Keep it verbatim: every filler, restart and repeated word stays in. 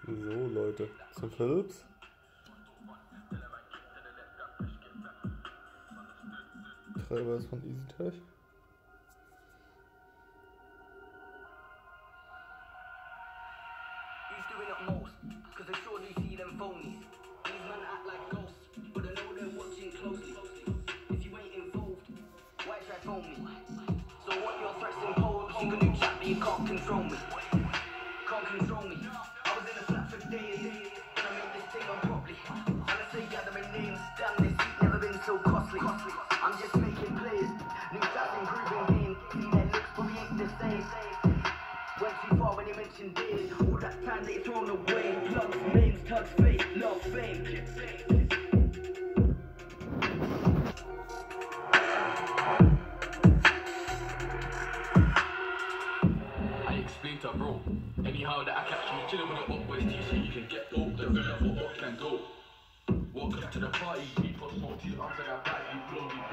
So, Leute, zum Philips. Treiber ist von EasyTech. You can't control me, can't control me. I was in the flat for days, and I made this thing on properly. And I say gathering names, damn this heat never been so costly. I'm just making plays, new stats improving game. See their looks probably ain't the same. Went too far when you mentioned days, all that time they thrown away. Plugs, names, tugs, fate, love, fame. Bro, anyhow that I catch you chilling with the up boys T C, you can get dope, the rhythm for up can go. Welcome to the party, keep us smoke to you, I'm saying I back you, blow me.